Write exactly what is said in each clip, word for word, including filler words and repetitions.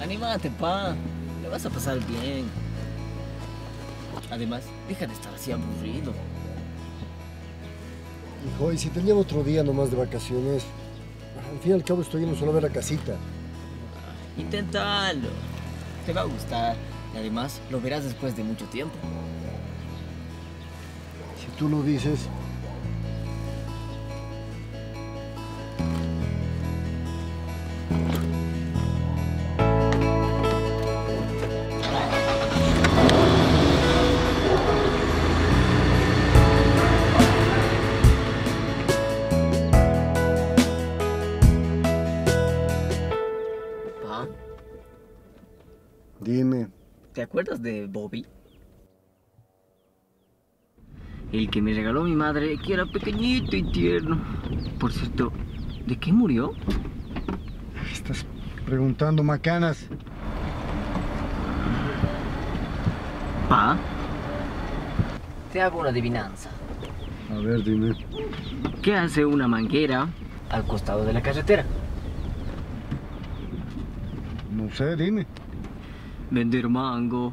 Anímate, pa. Le vas a pasar bien. Además, deja de estar así aburrido. Hijo, y si te llevo otro día nomás de vacaciones, al fin y al cabo estoy yendo solo a ver la casita. Inténtalo. Te va a gustar. Y además, lo verás después de mucho tiempo. Si tú lo dices. Pa, Dime. ¿te acuerdas de Bobby? El que me regaló mi madre, que era pequeñito y tierno. Por cierto, ¿de qué murió? Estás preguntando macanas. Pa, te hago una adivinanza. A ver, dime. ¿Qué hace una manguera al costado de la carretera? No sé, dime. Vender mango.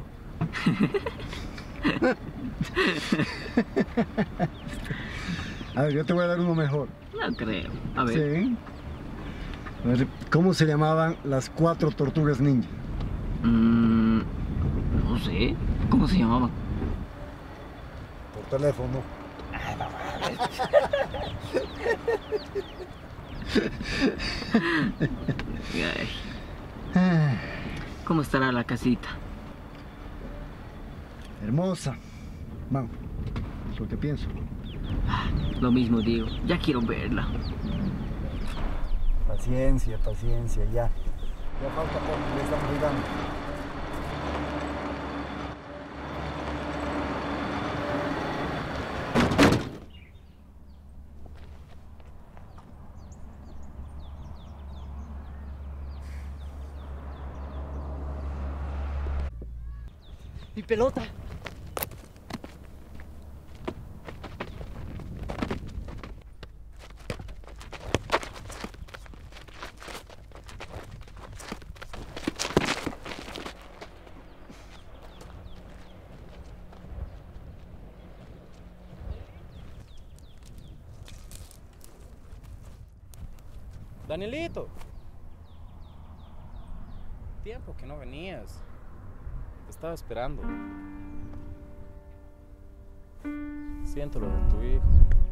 A ver, yo te voy a dar uno mejor. No creo. A ver. Sí. A ver, ¿cómo se llamaban las cuatro tortugas ninja? Mm, no sé. ¿Cómo se llamaban? Por teléfono. Ay. ¿Cómo estará la casita? Hermosa. Vamos, es lo que pienso. Lo mismo digo. Ya quiero verla. Paciencia, paciencia, ya. Ya falta poco, ya estamos llegando. ¡Mi pelota! Danielito, tiempo que no venías. Te estaba esperando. Siento lo de tu hijo.